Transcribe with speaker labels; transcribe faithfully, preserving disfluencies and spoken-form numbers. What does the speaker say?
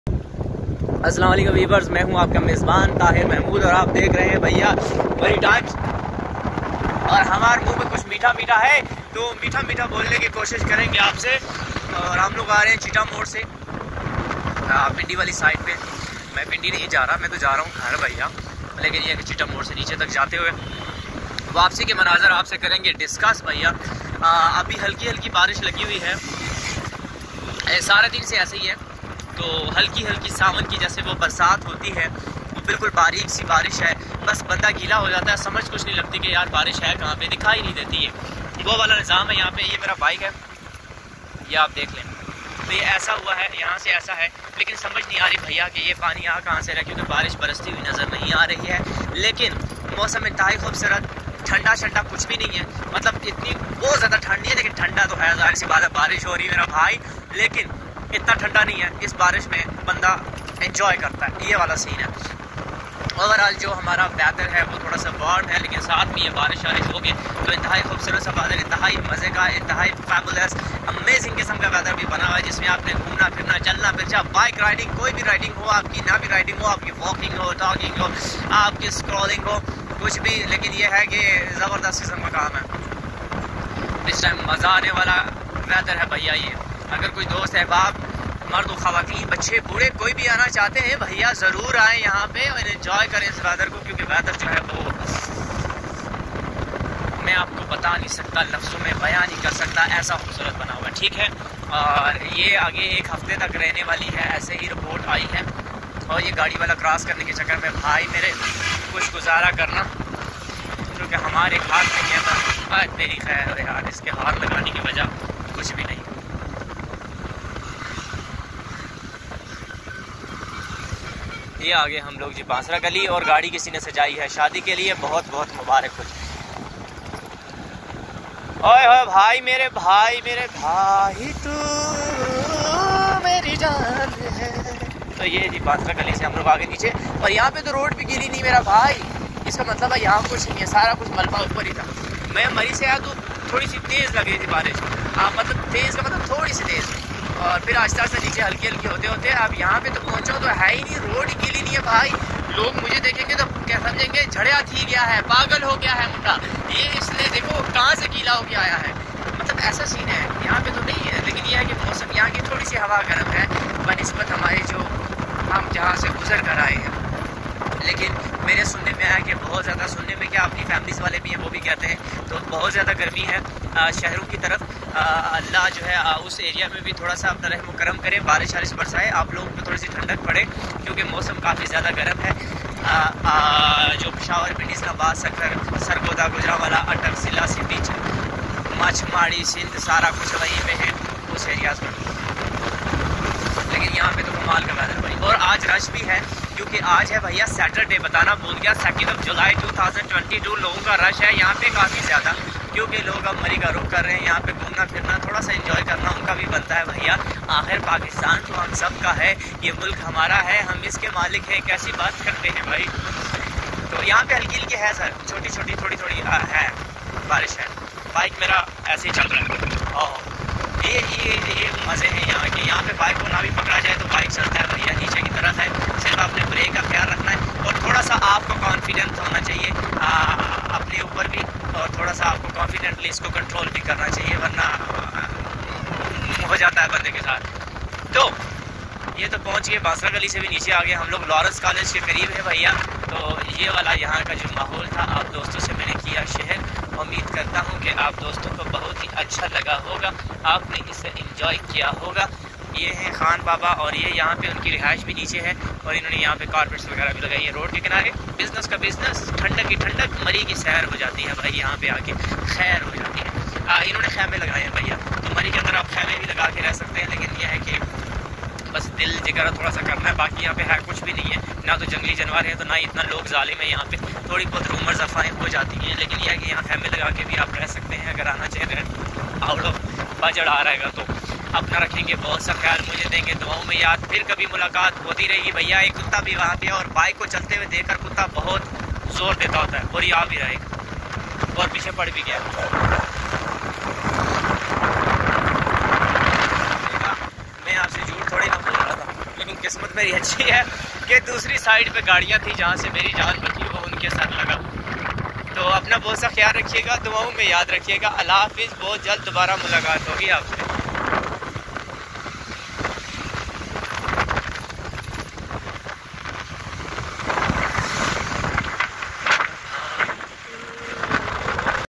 Speaker 1: अस्सलाम वालेकुम व्यूअर्स, मैं हूं आपका मेज़बान ताहिर महमूद और आप देख रहे हैं भैया वही टाइम्स। और हमारे मुंह में कुछ मीठा मीठा है तो मीठा मीठा बोलने की कोशिश करेंगे आपसे। और हम लोग आ रहे हैं चीटा मोड़ से पिंडी वाली साइड पे। मैं पिंडी नहीं जा रहा, मैं तो जा रहा हूँ घर भैया, लेकिन ये कि चीटा मोड़ से नीचे तक जाते हुए वापसी के मनाजर आपसे करेंगे डिस्कस भैया। अभी हल्की हल्की बारिश लगी हुई है, सारे दिन से ऐसे ही है। तो हल्की हल्की सावन की जैसे वो बरसात होती है, वो बिल्कुल बारीक सी बारिश है, बस बंदा गीला हो जाता है, समझ कुछ नहीं लगती कि यार बारिश है कहाँ पे, दिखाई नहीं देती है। वो वाला निज़ाम है यहाँ पे। ये मेरा बाइक है, ये आप देख लें। तो ये ऐसा हुआ है, यहाँ से ऐसा है, लेकिन समझ नहीं आ रही भैया कि ये पानी यहाँ कहाँ से रहा, क्योंकि बारिश बरसती हुई नज़र नहीं आ रही है। लेकिन मौसम इंतहाई खूबसूरत, ठंडा ठंडा कुछ भी नहीं है, मतलब इतनी बहुत ज़्यादा ठंड नहीं है, लेकिन ठंडा तो है, ज़ाहिर सी बात है, बारिश हो रही है मेरा भाई, लेकिन इतना ठंडा नहीं है। इस बारिश में बंदा एंजॉय करता है, ये वाला सीन है। ओवरऑल जो हमारा वेदर है वो थोड़ा सा वार्म है, लेकिन साथ में ये बारिश वारिश होगी तो इंतहाई खूबसूरत सा वेदर, इंतहाई मज़े का, इंतहाई फैबुलस अमेजिंग किस्म का वेदर भी बना हुआ है, जिसमें आपने घूमना फिरना चलना फिरना, बाइक राइडिंग, कोई भी राइडिंग हो, आपकी ना भी राइडिंग हो, आपकी वॉकिंग हो, टॉकिंग हो, आपकी स्क्रॉलिंग हो, कुछ भी। लेकिन ये है कि ज़बरदस्त किस्म का काम है, इस टाइम मज़ा आने वाला वेदर है भैया ये। अगर कोई दोस्त है, बाप मर्द ख़वातीन बच्चे बूढ़े कोई भी आना चाहते हैं भैया, ज़रूर आए यहाँ पे और एंजॉय करें इस वेदर को, क्योंकि वेदर जो है वो मैं आपको बता नहीं सकता, लफ्ज़ों में बयान नहीं कर सकता, ऐसा खूबसूरत बना हुआ है। ठीक है, और ये आगे एक हफ्ते तक रहने वाली है, ऐसे ही रिपोर्ट आई है। और ये गाड़ी वाला क्रॉस करने के चक्कर में भाई मेरे कुछ गुजारा करना, क्योंकि हमारे हाथ में है, तेरी खैर यार, इसके हाथ लगाने की वजह कुछ भी नहीं। ये आगे हम लोग जी बांसरा गली, और गाड़ी किसी ने सजाई है शादी के लिए, बहुत बहुत मुबारक हो। ओए ओए भाई मेरे भाई मेरे भाई तू मेरी जान है। तो ये जी बांसरा गली से हम लोग आगे नीचे, और यहाँ पे तो रोड भी गीली नहीं मेरा भाई, इसका मतलब है यहाँ कुछ नहीं है, सारा कुछ मलबा ऊपर ही था। मैं मरी से आया तो थोड़ी सी तेज़ लग रही थी बारिश, हाँ मतलब तेज़ का मतलब थोड़ी सी तेज़, और फिर आस्ते आस्ते नीचे हल्की हल्की होते होते अब यहाँ पे तो पहुँचा तो है ही नहीं, रोड गीली नहीं है भाई। लोग मुझे देखेंगे तो क्या समझेंगे, झड़िया थी गया है, पागल हो गया है मुंडा, ये इसलिए देखो कहाँ से गीला होके आया है, मतलब ऐसा सीन है। यहाँ पे तो नहीं है, लेकिन यह है कि मौसम यहाँ की थोड़ी सी हवा गर्म है बनिस्बत हमारे जो हम जहाँ से गुजर कर आए हैं। लेकिन मेरे सुनने में आया कि बहुत ज़्यादा, सुनने में क्या, अपनी फैमिलीज वाले भी हैं वो भी कहते हैं, तो बहुत ज़्यादा गर्मी है शहरों की तरफ। अल्लाह जो है आ, उस एरिया में भी थोड़ा सा अपना रहम करम करे, बारिश वारिश बरसाए, आप लोगों को थोड़ी सी ठंडक पड़े, क्योंकि मौसम काफ़ी ज़्यादा गर्म है। आ, आ, जो पेशावर पिंडी इस्लामाबाद सककर सरगोदा गुजरांवाला अटक सिला सिटी मछमाड़ी सिंध सारा कुछ वहीं पे है उस एरियाज़ में। लेकिन यहाँ पे तो कमाल का वेदर भाई, और आज रश भी है, क्योंकि आज है भैया सैटरडे, बताना भूल गया, second of July two thousand twenty two. लोगों का रश है यहाँ पे काफ़ी ज़्यादा, क्योंकि लोग अब मरी का रुख कर रहे हैं, यहाँ पे घूमना फिरना, थोड़ा सा एंजॉय करना उनका भी बनता है भैया। आखिर पाकिस्तान तो हम सब का है, ये मुल्क हमारा है, हम इसके मालिक हैं, कैसी बात करते हैं भाई। तो यहाँ पे हल्की हल्की है सर, छोटी छोटी थोड़ी थोड़ी है बारिश है। बाइक मेरा ऐसे ही चल रहा है, और ये ये ये मज़े हैं यहाँ के। यहाँ पे बाइक को ना भी पकड़ा जाए तो बाइक चलता है भैया, नीचे की तरफ है, सिर्फ आपने ब्रेक का ख्याल रखना है, और थोड़ा सा आपको कॉन्फिडेंस होना चाहिए आ, अपने ऊपर भी, और थोड़ा सा आपको कॉन्फिडेंटली इसको कंट्रोल भी करना चाहिए, वरना हो जाता है बंदे के साथ। तो ये तो पहुँच गए, बांसरा गली से भी नीचे आ गए हम लोग, लॉरेंस कॉलेज के करीब है भैया। तो ये वाला यहाँ का जो माहौल था, आप दोस्तों से मैंने किया शेयर, उम्मीद करता हूँ कि आप दोस्तों को बहुत ही अच्छा लगा होगा, आपने इसे एंजॉय किया होगा। ये हैं खान बाबा, और ये यहाँ पे उनकी रिहाइश भी नीचे है, और इन्होंने यहाँ पे कारपेट्स वगैरह भी लगाई है रोड के किनारे। बिजनेस का बिजनेस, ठंडक की ठंडक, मरी की सैर हो जाती है भाई, यहाँ पे आके खैर हो जाती है। आ, इन्होंने खैमे लगाए हैं भैया, तो मरी के अंदर आप खैमे भी लगा के रह सकते हैं, लेकिन यह है कि बस दिल जिगर थोड़ा सा करना है, बाकी यहाँ पे है कुछ भी नहीं है, ना तो जंगली जानवर है, तो ना इतना लोग जालिम है यहाँ पे। थोड़ी बहुत रूमर्स अफवाहें हो जाती हैं, लेकिन यह है कि यहाँ खैमे लगा के भी आप रह सकते हैं, अगर आना चाहिए आउट ऑफ बजट आ रहेगा तो। अपना रखेंगे बहुत सा ख्याल, मुझे देंगे दुआओं में याद, फिर कभी मुलाकात होती रहेगी भैया। एक कुत्ता भी वहाँ पे, और बाइक को चलते हुए देखकर कुत्ता बहुत जोर देता होता है, और ये आ भी रहेगा, और पीछे पड़ भी गया। मैं आपसे झूठ थोड़ी ना बोल रहा था, लेकिन किस्मत मेरी अच्छी है कि दूसरी साइड पे गाड़ियाँ थी जहाँ से मेरी जान बची, वो उनके साथ लगा। तो अपना बहुत सा ख्याल रखिएगा, दुआओं में याद रखिएगा। अल्लाह हाफिज़, बहुत जल्द दोबारा मुलाकात होगी आपसे।